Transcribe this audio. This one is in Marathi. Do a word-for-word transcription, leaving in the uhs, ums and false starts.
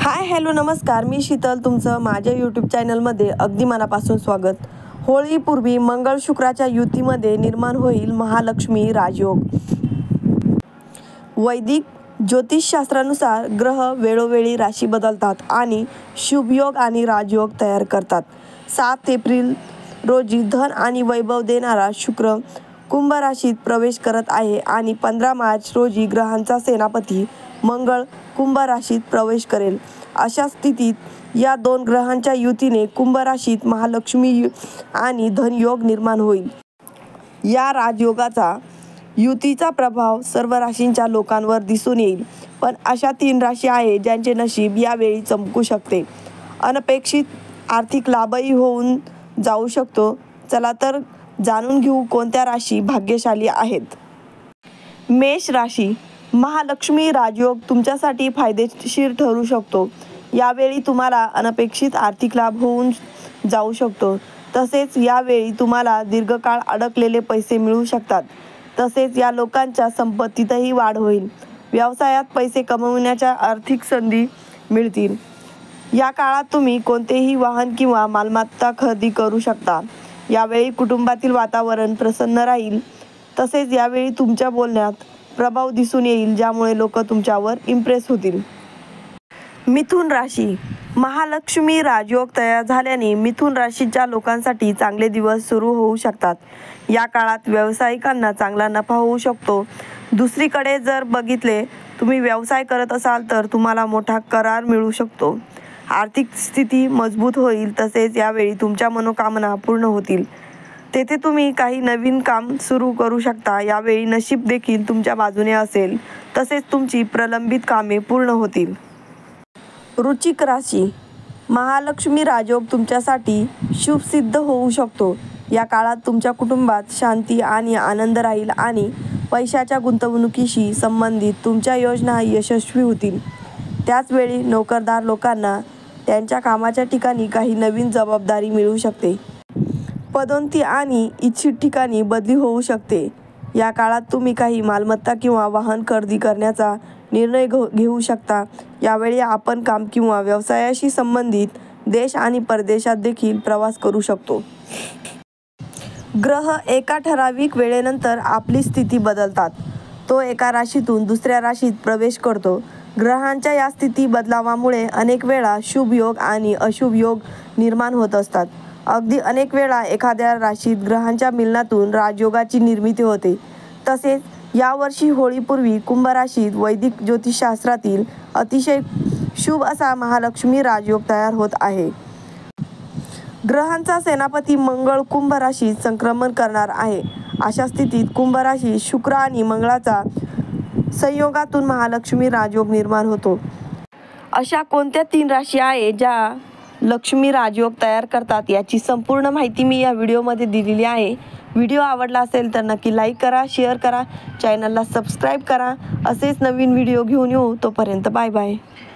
हाय हॅलो नमस्कार, मी शीतल तुमचं माझ्या यूट्यूब चॅनलमध्ये अगदी मनापासून स्वागत. होळीपूर्वी मंगळ शुक्राच्या युतीमध्ये निर्माण होईल महालक्ष्मी राजयोग. वैदिक ज्योतिषशास्त्रानुसार ग्रह वेळोवेळी राशी बदलतात आणि शुभयोग आणि राजयोग तयार करतात. सात एप्रिल रोजी धन आणि वैभव देणारा शुक्र कुंभ राशीत प्रवेश करत आहे आणि पंधरा मार्च रोजी ग्रहांचा सेनापती मंगळ कुंभ राशीत प्रवेश करेल. अशा स्थितीत या दोन ग्रहांच्या युतीने कुंभ राशीत महालक्ष्मी आणि धनयोग निर्माण होईल. या राजयोगाचा युतीचा प्रभाव सर्व राशींच्या लोकांवर दिसून येईल, पण अशा तीन राशी आहेत ज्यांचे नशीब यावेळी चमकू शकते. अनपेक्षित आर्थिक लाभही होऊन जाऊ शकतो. चला तर जाणून घेऊ कोणत्या राशी भाग्यशाली आहेत. मेष राशी. महालक्ष्मी राजयोग तुमच्यासाठी फायदेशीर ठरू शकतो. यावेळी तुम्हाला अनपेक्षित आर्थिक लाभ होऊन जाऊ शकतो. तसेच यावेळी तुम्हाला दीर्घकाळ अडकलेले पैसे मिळू शकतात. तसेच या लोकांच्या संपत्तीतही वाढ होईल. व्यवसायात पैसे कमवण्याच्या आर्थिक संधी मिळतील. या काळात तुम्ही कोणतेही वाहन किंवा मालमत्ता खरेदी करू शकता. यावेळी कुटुंबातील वातावरण प्रसन्न राहील. तसेच यावेळी तुमच्या बोलण्यात प्रभाव दिसून येईल, ज्यामुळे लोक तुमच्यावर इम्प्रेस होतील. मिथुन राशी. महालक्ष्मी राजयोग तयार झाल्याने मिथुन राशीच्या लोकांसाठी चांगले दिवस सुरू होऊ शकतात. या काळात व्यावसायिकांना चांगला नफा होऊ शकतो. दुसरीकडे जर बघितले तुम्ही व्यवसाय करत असाल तर तुम्हाला मोठा करार मिळू शकतो. आर्थिक स्थिती मजबूत होईल. तसेच यावेळी तुमच्या मनोकामना पूर्ण होतील. तेथे तुम्ही काही नवीन काम सुरू करू शकता. यावेळी नशीब देखील तुमच्या बाजूने असेल. तसेच तुमची प्रलंबित कामे पूर्ण होतील. वृश्चिक राशी. महालक्ष्मी राजयोग तुमच्यासाठी शुभ सिद्ध होऊ शकतो. या काळात तुमच्या कुटुंबात शांती आणि आनंद राहील आणि पैशाच्या गुंतवणुकीशी संबंधित तुमच्या योजना यशस्वी होतील. त्याचवेळी नोकरदार लोकांना त्यांच्या कामाच्या ठिकाणी काही नवीन जबाबदारी मिळू शकते. पदोन्नती आणि इच्छित ठिकाणी बदली होऊ शकते. या काळात तुम्ही काही मालमत्ता किंवा वाहन खरेदी करण्याचा निर्णय घेऊ शकता. यावेळी आपण काम किंवा व्यवसायाशी संबंधित देश आणि परदेशात देखील प्रवास करू शकतो. ग्रह एका ठराविक वेळेनंतर आपली स्थिती बदलतात. तो एका राशीतून दुसऱ्या राशीत प्रवेश करतो. ग्रहांच्या या स्थिती बदलावामुळे अनेक वेळा शुभ योग आणि अशुभ योग निर्माण होत असतात. अगदी अनेक वेळा एखाद्या राशीत ग्रहांच्या मिलनातून राजयोगाची निर्मिती होते. तसेच यावर्षी होळीपूर्वी कुंभ राशीत वैदिक ज्योतिषशास्त्रातील अतिशय शुभ असा महालक्ष्मी राजयोग तयार होत आहे. ग्रहांचा सेनापती मंगळ कुंभ राशीत संक्रमण करणार आहे. अशा स्थितीत कुंभ राशीत शुक्र आणि मंगळाचा संयोगातून महालक्ष्मी राजयोग निर्माण होतो. अशा कोणत्या तीन राशी आहेत ज्या लक्ष्मी राजयोग तयार करतात याची संपूर्ण माहिती मी या व्हिडिओमध्ये दिलेली आहे. व्हिडिओ आवडला असेल तर नक्की लाईक करा, शेअर करा, चॅनलला सबस्क्राईब करा. असेच नवीन व्हिडिओ घेऊन येऊ. तोपर्यंत बाय बाय.